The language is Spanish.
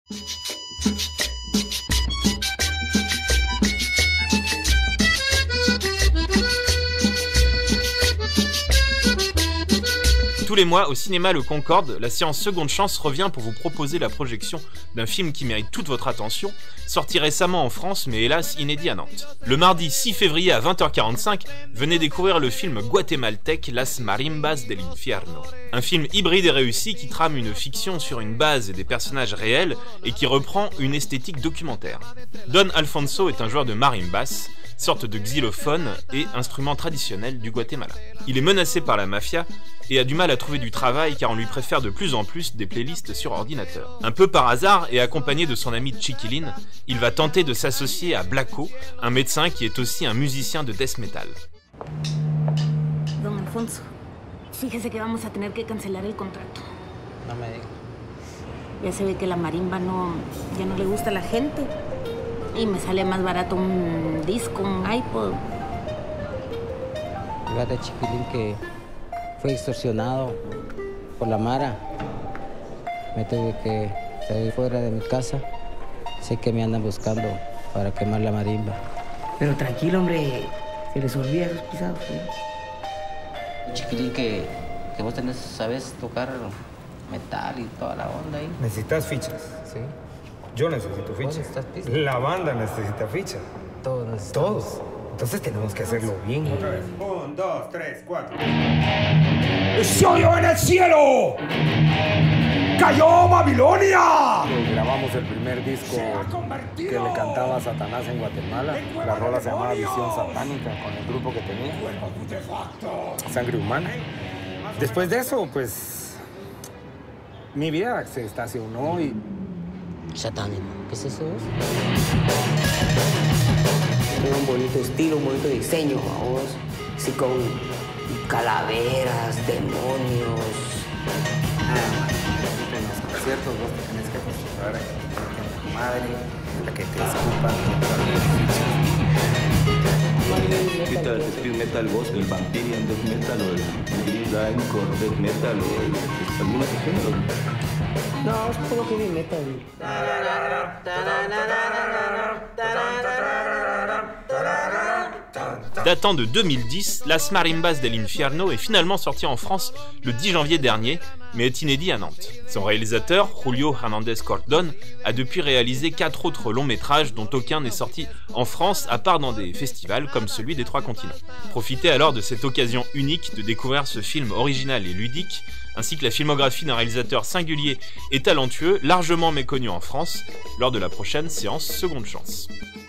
Tous les mois, au cinéma Le Concorde, la séance Seconde Chance revient pour vous proposer la projection d'un film qui mérite toute votre attention, sorti récemment en France mais hélas inédit à Nantes. Le mardi 6 février à 20h45, venez découvrir le film guatémaltèque Las Marimbas del Infierno. Un film hybride et réussi qui trame une fiction sur une base et des personnages réels et qui reprend une esthétique documentaire. Don Alfonso est un joueur de marimbas, sorte de xylophone et instrument traditionnel du Guatemala. Il est menacé par la mafia et a du mal à trouver du travail car on lui préfère de plus en plus des playlists sur ordinateur. Un peu par hasard et accompagné de son ami Chiquilin, il va tenter de s'associer à Blanco, un médecin qui est aussi un musicien de death metal. Don Alfonso, fíjese que vamos a tener que cancelar el contrato. No me digas. Ya se ve que la marimba ya no le gusta a la gente. Y me sale más barato un disco, un iPod. Fíjate, Chiquilín, que fue extorsionado por la Mara. Me tuve que salir fuera de mi casa. Sé que me andan buscando para quemar la marimba. Pero tranquilo, hombre. Se les olvida esos pisados, ¿sí? Chiquilín, que vos sabes tocar metal y toda la onda ahí. ¿Necesitas fichas? Sí. Yo necesito fichas. La banda necesita fichas. Todos necesitamos. Todos. Entonces tenemos que hacerlo bien. Otra vez. 1, 2, 3, 4. ¡Se oyó en el cielo! ¡Cayó Babilonia! Grabamos el primer disco que le cantaba a Satanás en Guatemala. La rola se llamaba Visión Satánica, con el grupo que tenía. Sangre Humana. Después de eso, pues, mi vida se estacionó y... Satánico. ¿Qué es eso? Tiene un bonito estilo, un bonito diseño, vamos. Así con calaveras, demonios. En los conciertos vos te tenés que acostumbrar a que te madre, a que te escupan. El speed metal gospel, el vampirian death metal o el grindcore death metal o algunos géneros. No, es como heavy metal. Datant de 2010, Las Marimbas del Infierno est finalement sorti en France le 10 janvier dernier, mais est inédit à Nantes. Son réalisateur, Julio Hernandez Cordón, a depuis réalisé 4 autres longs métrages dont aucun n'est sorti en France à part dans des festivals comme celui des 3 continents. Profitez alors de cette occasion unique de découvrir ce film original et ludique, ainsi que la filmographie d'un réalisateur singulier et talentueux, largement méconnu en France, lors de la prochaine séance Seconde Chance.